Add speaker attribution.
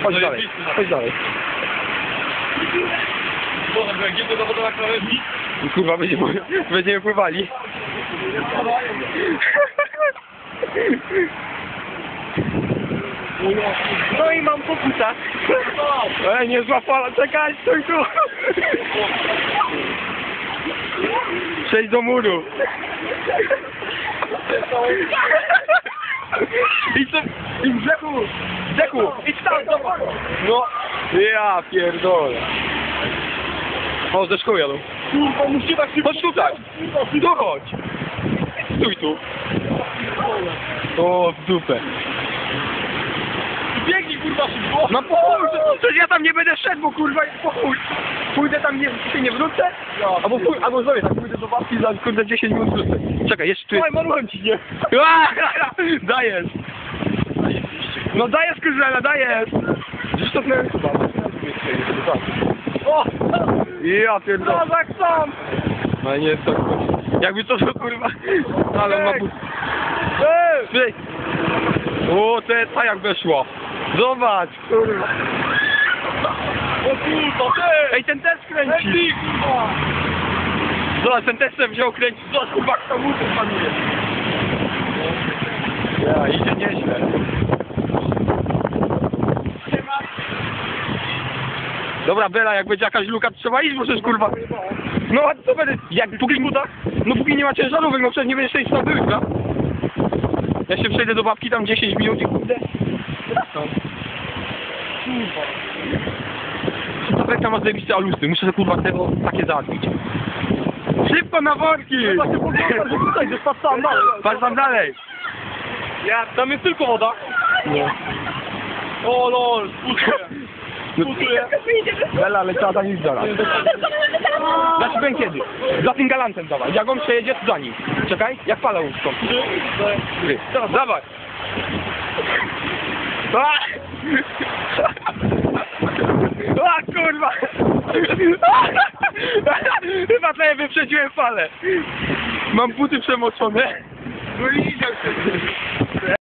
Speaker 1: Chodź dalej, chodź dalej.
Speaker 2: Gdzie to zawodowa krawędzi?
Speaker 1: I kurwa, będziemy pływali.
Speaker 2: No i mam pokusa.
Speaker 1: Nie zła fala, czekaj, stój tu. Przejdź do muru. I co? I Zeku, idź tam, zobacz. No, ja pierdolę. O, ze szkoły jadą.
Speaker 2: Kurwa, musicie tak szybko.
Speaker 1: Chodź tutaj. Dochodź. Stój tu. O, w dupę.
Speaker 2: Biegnij kurwa szybko.
Speaker 1: No po chuj, przecież ja tam nie będę szedł, bo kurwa, po chuj. Pójdę tam, nie wrócę, albo zrobię tak, pójdę do babki za kurde 10 minut wrócę. Czekaj, jeszcze tu jest...
Speaker 2: Oj, marułem ci, nie?
Speaker 1: Dajesz. No dajesz, kurwa, dajesz. Zresztą chyba.
Speaker 2: O!
Speaker 1: Ja pierdolę.
Speaker 2: Kozak sam!
Speaker 1: No nie jest to jakby to kurwa. Ale on ma but... Ej! O, ta jak weszła. Zobacz, kurwa.
Speaker 2: O kurwa, ty!
Speaker 1: Ej, ten też kręci.
Speaker 2: Ej, kurwa!
Speaker 1: Zobacz, ten też se wziął kręci. Zobacz, kurwa, kto mu to panuje. Ja, idzie nieźle. Dobra, Bela, jak będzie jakaś luka, trzeba iść, możesz kurwa. No, a co będę, póki nie ma ciężarówek, no przecież nie będziesz tej stał byłych, prawda? Ja się przejdę do babki tam 10 minut i kurde. Kurwa. Tam ma zajebiste alusy, muszę sobie kurwa tego takie załatwić. Szybko na worki!
Speaker 2: Tutaj, że patrz tam dalej.
Speaker 1: Patrz tam dalej!
Speaker 2: Tam jest tylko woda.
Speaker 1: Nie.
Speaker 2: O lol, spuszczuję. Spuszczuję.
Speaker 1: Bela, ale trzeba za nim zaraz. Znaczy byłem kiedy? Za tym galantem dawaj. Jak on przejedzie, to za nim. Czekaj, jak fala łóżką.
Speaker 2: 3, 4.
Speaker 1: Teraz dawaj. A kurwa! Chyba to ja wyprzedziłem falę. Mam buty przemoczone.
Speaker 2: No i idzie.